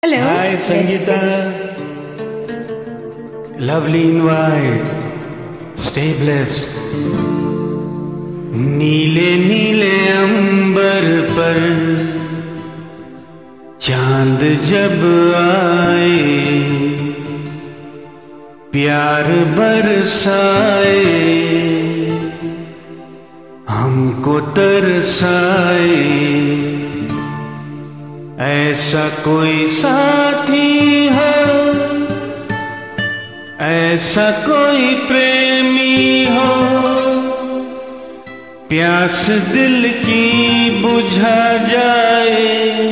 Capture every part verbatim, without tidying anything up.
Hello. Hi, Sangeeta. Lovely invite. Stay blessed. नीले नीले अंबर पर चांद जब आए, प्यार बरसाए, हमको तरसाए, ऐसा कोई साथी हो, ऐसा कोई प्रेमी हो, प्यास दिल की बुझा जाए।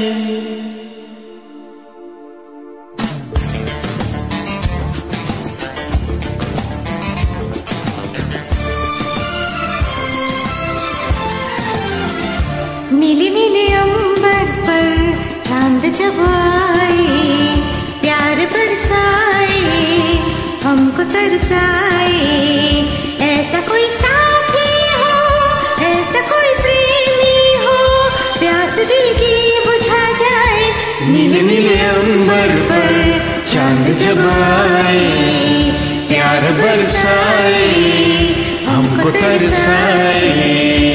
नीले नीले अंबर पर चांद जब आए, प्यार बरसाए, हमको तरसाए, ऐसा कोई साथी हो, ऐसा कोई प्रेमी हो, प्यास दिल की बुझा जाए। नीले नीले अंबर पर चांद जब आए, प्यार बरसाए, हमको तरसाए।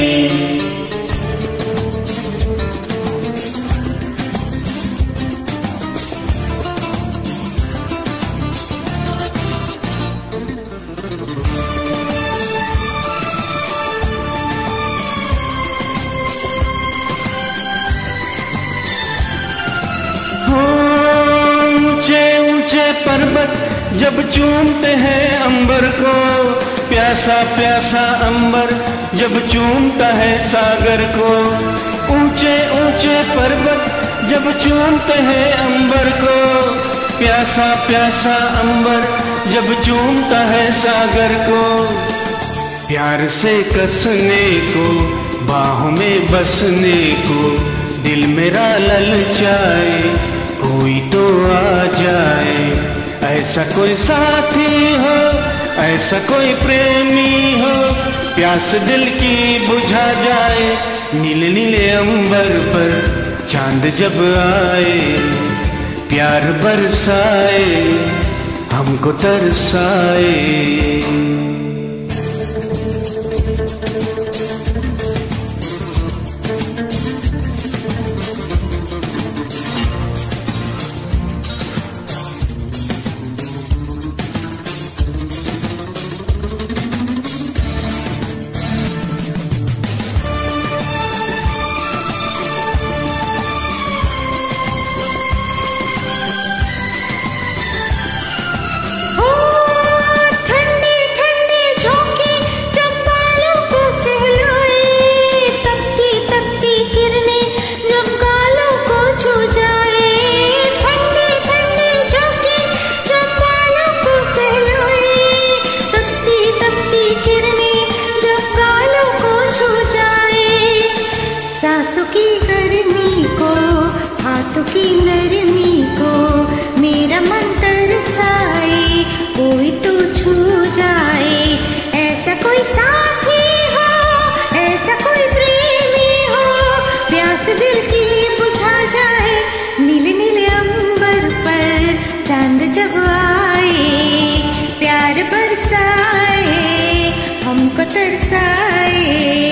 ऊंचे ऊंचे पर्वत जब चूमते हैं अंबर को, प्यासा प्यासा अंबर जब चूमता है सागर को। ऊंचे ऊंचे पर्वत जब चूमते हैं अंबर को, प्यासा प्यासा अंबर जब चूमता है सागर को। प्यार से कसने को, बाहों में बसने को, दिल मेरा ललचाए, कोई तो आ जाए। ऐसा कोई साथी हो, ऐसा कोई प्रेमी हो, प्यास दिल की बुझा जाए। नीले नीले अंबर पर चांद जब आए, प्यार बरसाए, हमको तरसाए। सांसों की गर्मी को, हाथों की नरमी को, मेरा मन तरसाए, कोई तो छू जाए। ऐसा कोई साथी हो, ऐसा कोई प्रेमी हो, प्यास दिल की बुझा जाए। नीले नीले अंबर पर चांद जब आए, प्यार बरसाए, हमको तरसाए।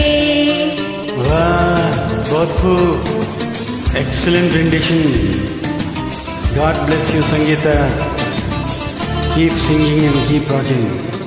वाह, बहुत खूब, excellent rendition. God bless you, Sangeeta. Keep singing and keep rocking.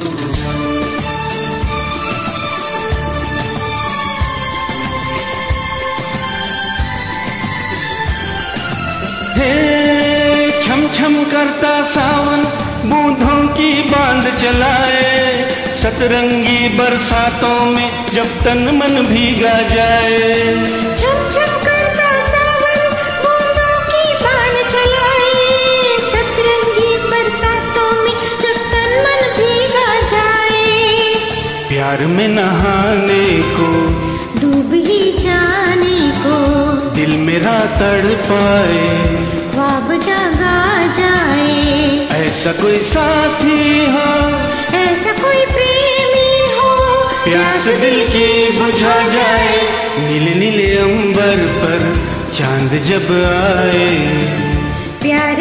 हे छम छम करता सावन बूंदों की बांध चलाए, सतरंगी बरसातों में जब तन मन भीगा जाए। छम छम करता सावन बूंदों की बांध चलाए, सतरंगी बरसातों में जब तन मन भीगा जाए। प्यार में नहाने को, डूब ही जाने को, दिल मेरा तड़पाए, ख्वाब जागा जाए। ऐसा कोई साथी हो, ऐसा कोई प्रेमी हो, प्यास दिल की बुझा जाए। नीले नीले अंबर पर चांद जब आए, प्यार